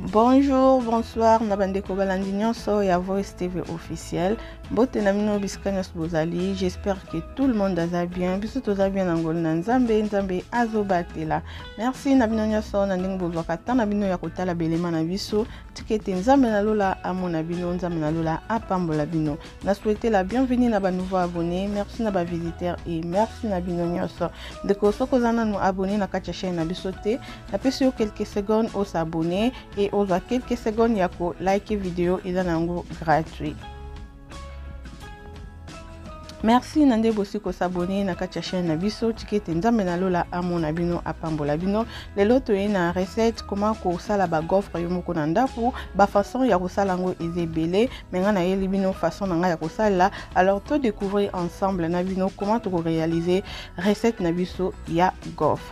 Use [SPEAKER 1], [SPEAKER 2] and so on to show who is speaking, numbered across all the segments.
[SPEAKER 1] Bonjour, bonsoir, Nabandeko Balandi nyonso ya Voice TV officiel. Bote na mino biskanyos bozali. J'espère que tout le monde aza bien. Biso toza bien ngol na nzambe azobatela. Merci na bino nyonso na ndingi bozwaka ta na bino ya kotala belema na biso. Tikete nzambe na lola amona bino, nzambe na lola apambola bino. Na souhaiter la bienvenue na ba nouveau abonné. Merci na ba visiteur et merci na bino nyonso. Ndeko soko zana no abonné na kati ya chaîne na biso te. Na pesi yo quelques secondes au s'abonner et aux quelques secondes yako like vidéo et nango gratuit. Merci nande bosi ko s'abonner na kati ya chaîne na biso tikete nzambe na lola amona bino apambola bino. Lelo toye na recette comment ko sala ba gaufre yo moko na ndaku ba façon ya ko sala ngo ezebele menga na yeli bino façon na ya ko sala. Alors to découvrir ensemble na bino comment to réaliser recette na biso ya gaufre.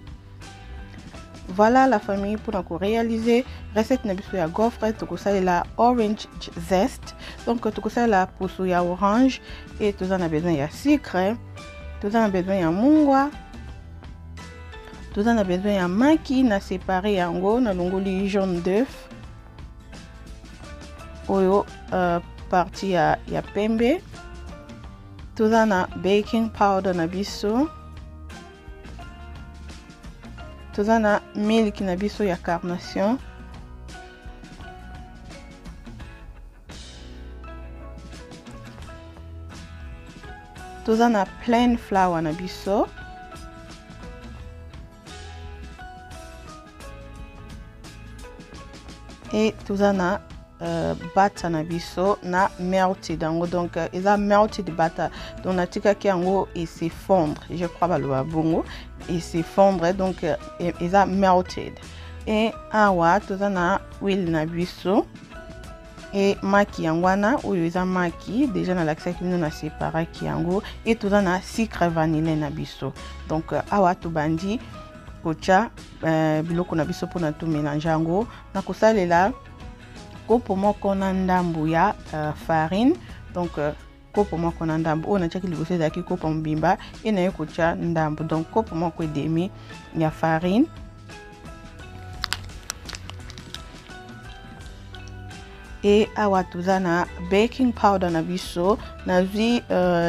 [SPEAKER 1] Voilà la famille pour nous réaliser recette na biso ya gaufre. Tu sais la orange zest, donc tu sais la poussu ya orange et tu en as besoin ya sucre, tu en as besoin ya mungwa, tu en as besoin ya maki na séparé yango na longoli jaune d'œuf oyo partie ya pembe, tu en as baking powder na biso. Tozana milk na biso ya carnation. Tozana plain flour na biso. Et tozana butter na biso na melted yango, donc eza melted butter donc natika ki yango et se fondre, je crois baloba bongo et se fondre, donc eza melted. Et awa tozana huile na biso et maki yango wana oyo eza maki déjà na lakisa kino na séparer ki yango et tozana sucre vanille na biso. Donc awa to bandi kocha biloko na biso pona to mélanger yango na kosalela kopo moko na ndambu ya farine. Donc kopo moko na ndambu on a chaki liboso ezaki kopo mbimba et na yokocha ndambu, donc kopo moko et demi ya farine et awa tozana baking powder na biso na zui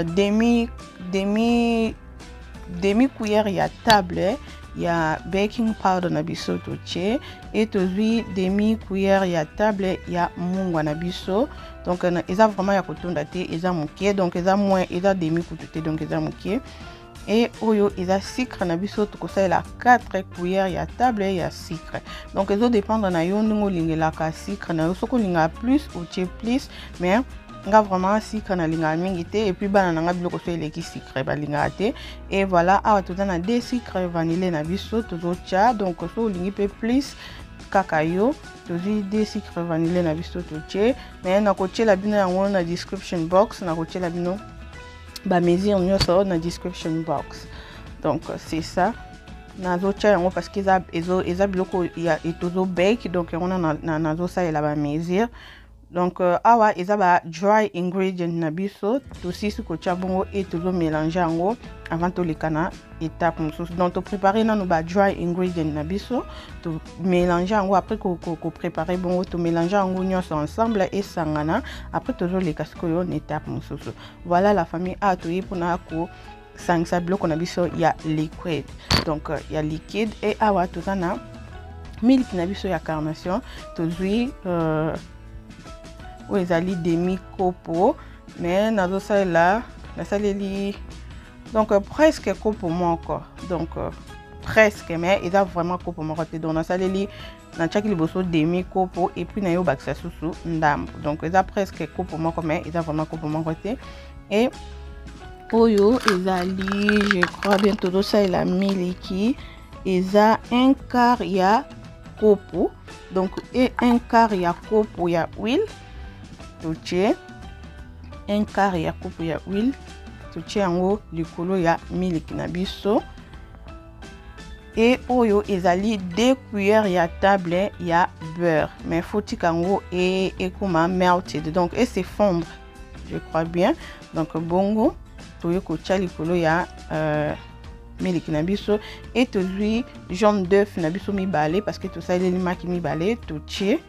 [SPEAKER 1] demi cuillère ya table ya baking powder na biso toche et tozui demi cuillère ya table ya mungwa na biso. Donc eza vraiment ya kotonda te, eza mokie, donc eza moins, eza demi kutu donc eza mokie. Et oyo eza sucre na biso tokosalela 4 cuillères ya table ya sucre. Donc ezo dépendre na yo ndingo lingelaka sucre na yo, soko linga plus ou tie plus, mais nga vraiment sucre na linga mingi te et puis bana nga biloko so eleki sucre ba linga te. Et voilà awa tozana 2 sucre vanille na biso tozocha, donc so lingi pe plus kakayo tozi 2 sucre vanille na biso toche, mais na koche la bino yango na description box, na koche la bino ba mesure nyonso na description box. Donc c'est ça nazocha yango parce que eza biloko ya etozo bake, donc yango na nazosalela ba mesure. Donc awa eza ba dry ingredient na biso tosisi kocha bongo et tozo mélanger yango avant to lekana étape mosusu. Donc to préparer nanu ba dry ingredient na biso to mélanger yango après ko préparer bongo to mélanger yango nyonso ensemble et sangana après tozo leka sikoyo na étape mosusu. Voilà la famille a toyi pona ko sangisa biloko na biso ya liquide, donc ya liquide. Et awa tozana milk na biso ya carnation tozui ou ezali demi kopo, mais nazo sala na saleli donc presque kopo moko, donc presque, mais eza vraiment kopo moko te, donc na saleli na chaki liboso demi kopo et puis na yo bakisa susu ndambu, donc eza presque kopo moko, mais eza vraiment kopo moko te. Et oyo ezali je crois bien todo sala miliki eza un quart ya kopo, donc et un quart ya kopo ya huile toche, un quart ya kopo ya huile toche yango likolo ya milk na biso. Et oyo ezali 2 cuillères ya table ya beurre, mais faut tikango et comme melted, donc et se fondre, je crois bien. Donc bongo toye kocha likolo ya milk na biso et tozwi jaune d'œuf na biso mibale parce que tosaleli maki mibale totie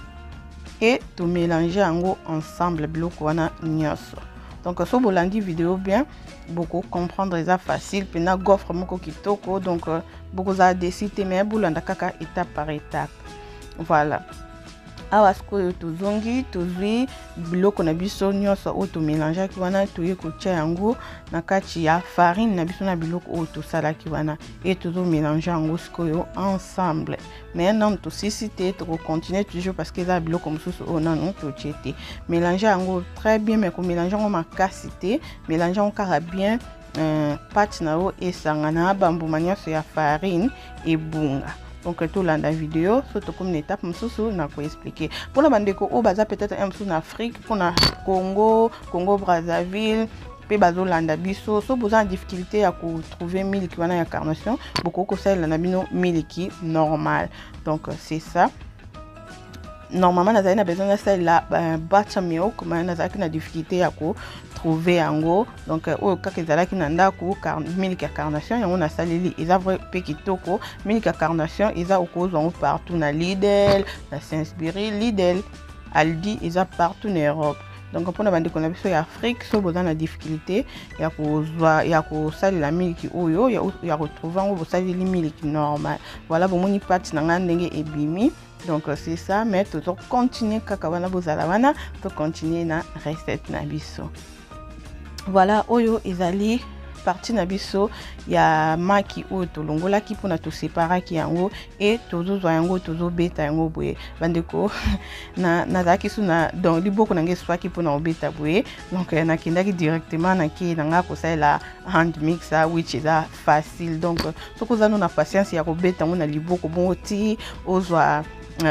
[SPEAKER 1] et to mélanger yango ensemble biloko wana nyonso. Donc so bolandi vidéo bien beaucoup comprendre eza facile pena gaufre moko kitoko donc beaucoup za décider mais bolanda kaka étape par étape. Voilà. Awa sikoyo tozongi tozwi biloko na biso nyonso oyo tomélangeaki wana toye kotia yango na kati ya farine na biso na biloko oyo tosalaki wana et tozomélange yango sikoyo ensemble. Mais non tosisi te tokocontinue toujours parce que eza biloko mosusu oyo nano totie te. Mélanger yango très bien mais komélange yango makasi te, mélange yango kaka bien pâte na yo esangana bambuma nyonso ya farine ebunga. Donc tout là dans la vidéo surtout comme une étape msusu na ko expliquer pour la bande ko o baza peut-être un peu en Afrique pour na Congo Brazzaville pe bazo landa biso so besoin de difficulté à trouver milk wana ya carnation beaucoup ko ça na bino miliki normal. Donc c'est ça. Normalement nazali na besoin de ça la buttermilk mais nazali na difficulté à trouver yango donc o kaka ezalaki na ndako milk ya carnation yango na saleli eza vrai pe kitoko. Milk ya carnation eza okozwa partout na Lidl na Sainsbury Lidl Aldi eza partout en Europe. Donc pour na bande ko na biso ya Afrique so besoin na difficulté ya kozwa ya kosalela milk oyo ya retrouver ngo bosaleli milk normal. Voilà bomoni pâte na nga ndenge ebimi. Donc c'est ça mais toujours continuer kaka wana bozala wana to continuer na recette na biso. Voilà oyo ezali partie na biso ya maki oyo tolongolaki mpona toseparaki yango et tozozwa yango tozobeta yango boye bandeko nazalaki so na donc liboko na ngai eswaki mpona obeta boye donc nakendaki directement nake nanga kosalela hand mixer which eza facile. Donc soki oza no na patience ya kobeta yango na liboko bongo ti ozwa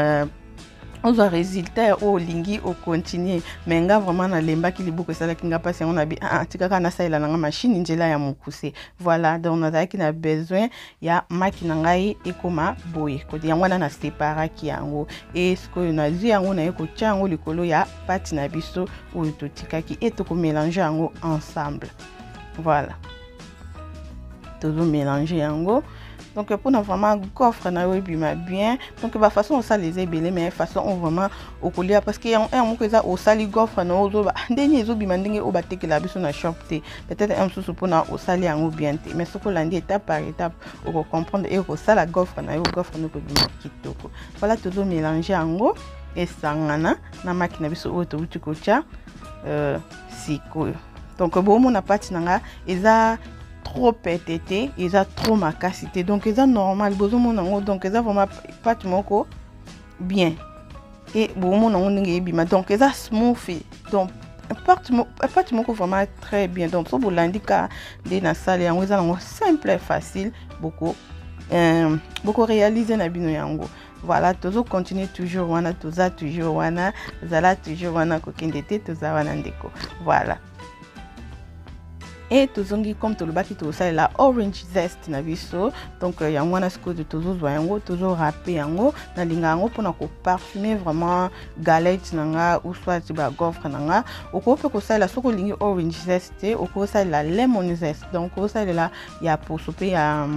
[SPEAKER 1] résultat au lingi au continuer mais nga vraiment na lemba ki liboko sala ki nga pasi on a bi tikaka na saila na machine njela ya mukuse. Voilà donc on a ki na besoin ya maki na ngai ekoma boye ko yango na separa ki yango et ce que na zi yango na eko tia yango likolo ya pati na biso oyo totikaki et to ko mélanger yango ensemble. Voilà tozo mélanger yango. Donc pour na vraiment gaufre na yo bima bien donc ba façon on ça les ébélé mais façon on vraiment au colia parce que un moko eza au sali gaufre na ozo ba ndeni ezo bima ndenge o bateke la biso na shop te peut-être un sous pour na au sali yango bien te mais soko landi étape par étape on comprendre et au sala gaufre na yo gaufre no ko bima kitoko. Voilà tozo mélanger yango et sangana na maki na biso o to utiko cha sikoyo. Donc bon mon apati nanga eza trop pétété, ils a trop macacité donc ils a normal besoin mon donc ils a vraiment pas moko bien et bon mon bima donc ils a smooth donc pas moko vraiment très bien donc so bolandika de na salle yango ils a simple et facile beaucoup réaliser na bino yango. Voilà toujours continuer toujours wana toza toujours wana zala toujours wana ko kindete toza wana ndeko. Voilà. Et tozongi comme tolobaki tosala la orange zest na biso donc yango wana siko de tozozwa yango tozo râper yango na linga yango pona ko parfumer vraiment galette nanga ou soit ba gaufre nanga okope ko sala soko lingi orange zest oko sala lemon zest donc ko sala la ya posope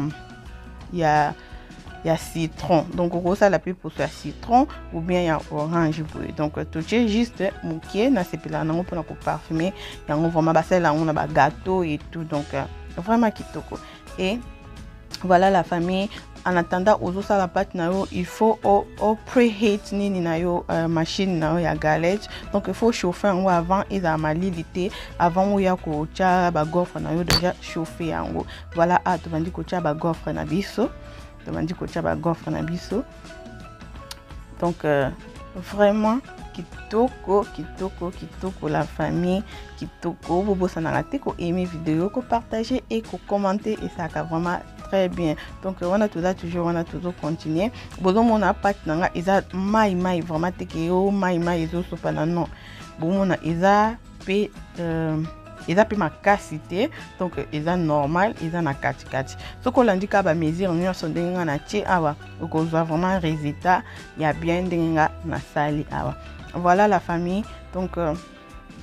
[SPEAKER 1] ya citron donc on ça la plus pour ça citron ou bien il y a orange donc tout est juste moukier na sepela nango pour parfumer yango vraiment ba sala on a ba gâteau et tout donc vraiment kitoko. Et voilà la famille en attendant aux ça la pâte na yo il faut au preheat nini na yo machine na yo ya galette donc il faut chauffer yango avant et za malilité avant ya ko cha ba gaufre na yo déjà chauffer yango. Voilà to bandi ko cha ba gaufre na biso demandi ko cha ba gaufre na biso donc vraiment kitoko la famille kitoko bobo sana te ko aimer vidéo ko partager et ko commenter et ça va vraiment très bien. Donc on a toujours continuer bozo mona pâte nanga eza mai vraiment te ke yo mai ezo sopa na non bon na eza pe eza pe makasité donc eza normal eza na kati soko landika ba mesure nyonso ndenge na tie awa okozwa vraiment résultat ya bien ndenge na sali awa. Voilà la famille donc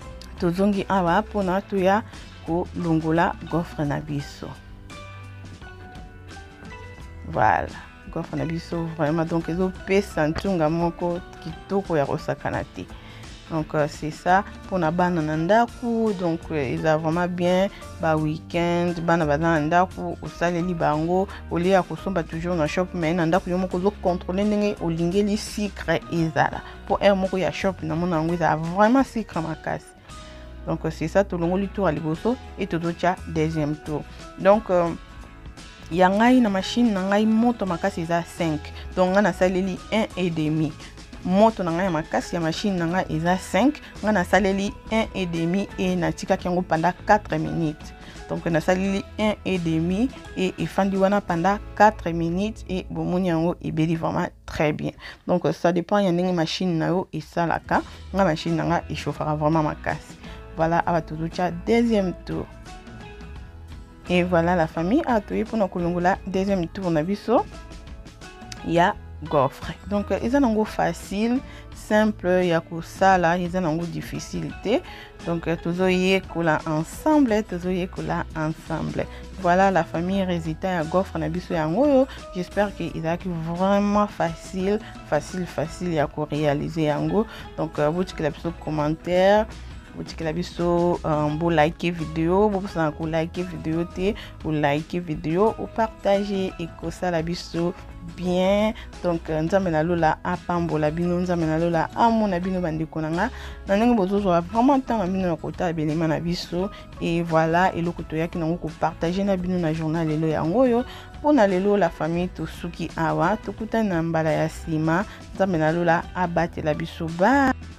[SPEAKER 1] tozongi awa pona tuya ko longola gaufre na biso. Voilà, gaufre na biso vraiment donc ezo pesa ntunga moko kitoko ya kosakana te. Donc c'est ça pour na bana na ndaku, donc eza vraiment bien ba weekend bana bana ndaku osaleli bango oli ya kosomba toujours na shop, mais na ndaku yo moko zo contrôler ndenge olingeli sucre ezala pour un moko ya shop na mona ngo eza vraiment sucre makasi. Donc c'est ça tout le tour à liboso et tout tia deuxième tour. Donc yangai na machine na ngai moto makasi eza 5, donc nga na saleli 1,5. Moto na ngai makasi ya machine na ngai eza 5, nga na saleli 1,5 et na tika kiango pendant 4 minutes. Donc na saleli 1,5 et efandi wana pendant 4 minutes et bomoni yango ebeli vraiment très bien. Donc ça dépend ya ndenge machine na yo esalaka, nga machine na nga echauffera vraiment makasi. Voilà, à tout deuxième tour. Et voilà la famille a tout pour nous la deuxième tour na biso ya gaufre. Donc ils ont facile, simple ya kusala, ils ont difficulté. Donc toujours yékola ensemble, ensemble. Voilà la famille résultat ya gaufre na biso yango. J'espère que il a vraiment facile ya ko réaliser yango. Donc vous dites que la commentaire vous likez vidéo, vous likez vidéo, vous likez vidéo, vous partagez et que ça la biso bien. Donc nzambe na lola apambola bino, nzambe na lola amona bino bandeko nanga na ndenge bozozo vraiment tant bino na kota belema na biso. Et voilà eloko toyaki nango ko partager na bino na journal lelo yango yo pona lelo la famille tosuki awa tokutana na mbala ya sima. Nzambe na lola abatela biso ba